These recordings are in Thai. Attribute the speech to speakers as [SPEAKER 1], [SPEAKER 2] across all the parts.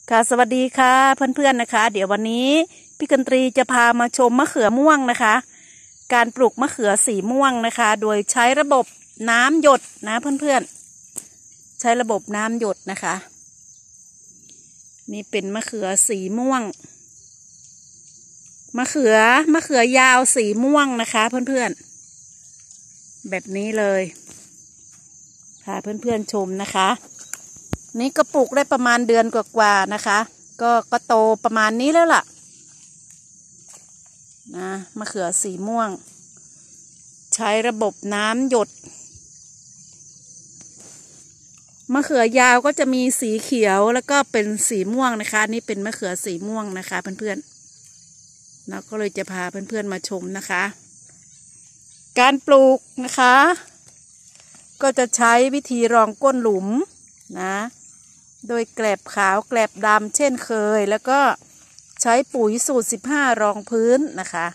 [SPEAKER 1] ค่ะสวัสดีค่ะเพื่อนๆนะคะเดี๋ยววันนี้พี่กันตรีจะพามาชมมะเขือม่วงนะคะการปลูกมะเขือสีม่วงนะคะโดยใช้ระบบน้ำหยดนะเพื่อนๆใช้ระบบน้ำหยดนะคะนี่เป็นมะเขือสีม่วงมะเขือยาวสีม่วงนะคะเพื่อนๆแบบนี้เลยพาเพื่อนๆชมนะคะนี่ก็ปลูกได้ประมาณเดือนกว่าๆนะคะก็โตประมาณนี้แล้วล่ะนะมะเขือสีม่วงใช้ระบบน้ำหยดมะเขือยาวก็จะมีสีเขียวแล้วก็เป็นสีม่วงนะคะนี่เป็นมะเขือสีม่วงนะคะเพื่อนๆเราก็เลยจะพาเพื่อนๆมาชมนะคะการปลูกนะคะก็จะใช้วิธีรองก้นหลุมนะโดยแกลบขาวแกลบดำเช่นเคยแล้วก็ใช้ปุ๋ยสูตร15รองพื้นนะคะ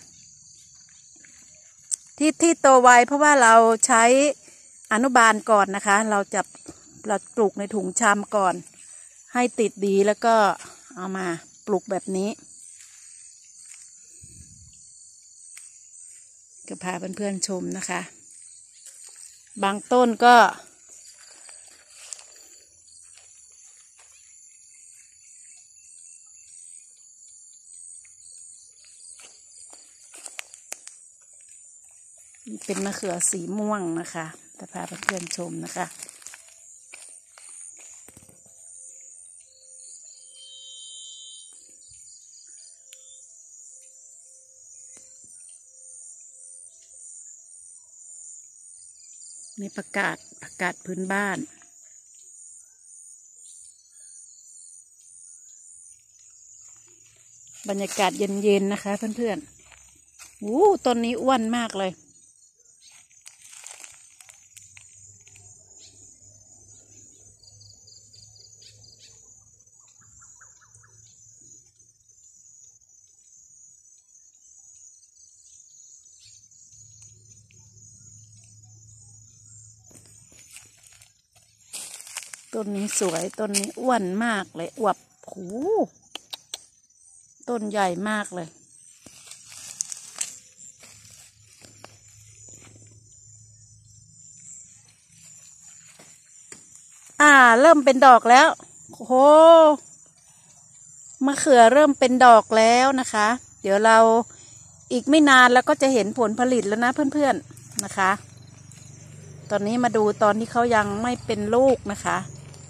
[SPEAKER 1] ที่โตไวเพราะว่าเราใช้อนุบาลก่อนนะคะเราปลูกในถุงชามก่อนให้ติดดีแล้วก็เอามาปลูกแบบนี้ก็พาเพื่อนๆชมนะคะบางต้นก็เป็นมะเขือสีม่วงนะคะจะพาเพื่อนๆชมนะคะในผักกาดพื้นบ้านบรรยากาศเย็นๆนะคะเพื่อนๆต้นนี้อ้วนมากเลยต้นนี้สวยต้นนี้อ้วนมากเลยอวบต้นใหญ่มากเลยเริ่มเป็นดอกแล้วมะเขือเริ่มเป็นดอกแล้วนะคะเดี๋ยวเราอีกไม่นานแล้วก็จะเห็นผลผลิตแล้วนะเพื่อนๆนะคะตอนนี้มาดูตอนที่เขายังไม่เป็นลูกนะคะ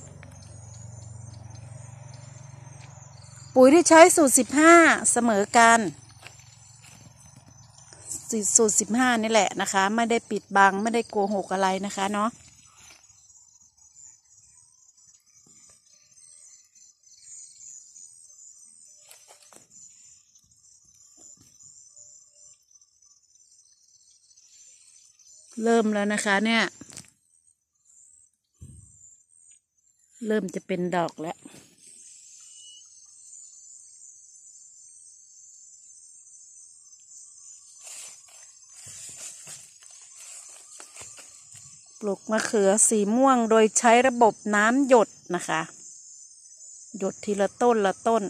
[SPEAKER 1] ปุ๋ยที่ใช้สูตร15เสมอกันสูตร15นี่แหละนะคะไม่ได้ปิดบังไม่ได้โกหกอะไรนะคะเนาะเริ่มแล้วนะคะเนี่ยเริ่มจะเป็นดอกแล้วปลูกมะเขือสีม่วงโดยใช้ระบบน้ำหยดนะคะหยดทีละต้นละต้น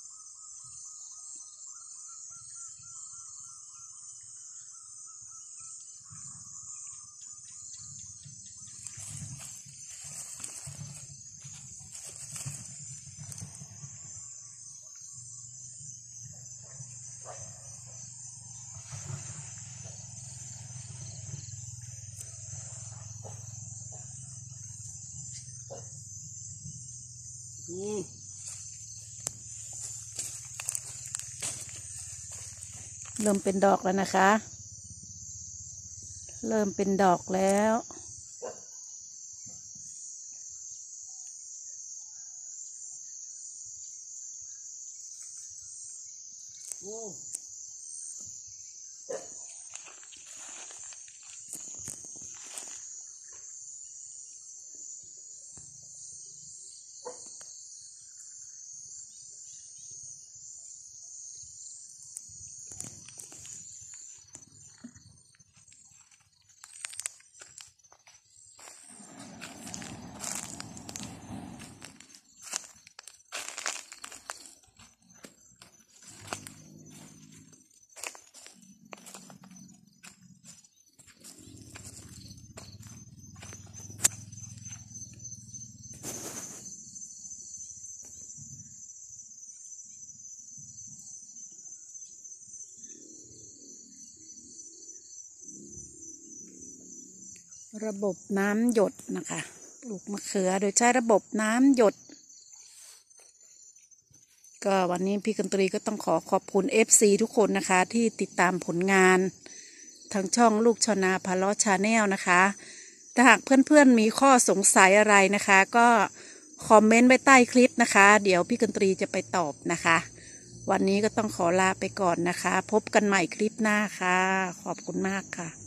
[SPEAKER 1] เริ่มเป็นดอกแล้วนะคะเริ่มเป็นดอกแล้วระบบน้ำหยดนะคะปลูกมะเขือโดยใช้ระบบน้ำหยดก็วันนี้พี่กันตรีก็ต้องขอบคุณ FC ทุกคนนะคะที่ติดตามผลงานทางช่องลูกชาวนาพาล้อชาแนลนะคะถ้าหากเพื่อนๆมีข้อสงสัยอะไรนะคะก็คอมเมนต์ไว้ใต้คลิปนะคะเดี๋ยวพี่กันตรีจะไปตอบนะคะวันนี้ก็ต้องขอลาไปก่อนนะคะพบกันใหม่คลิปหน้าค่ะขอบคุณมากค่ะ